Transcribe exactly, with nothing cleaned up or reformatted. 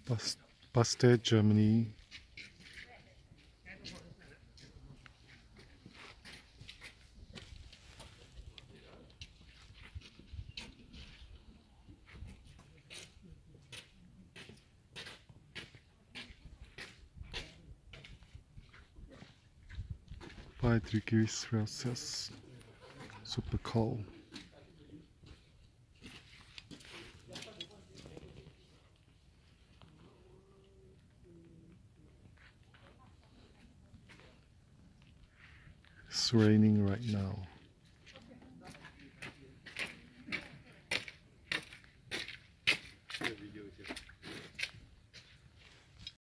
Bas- Bastet, Germany. Five degrees Celsius. Super cold. It's raining right now.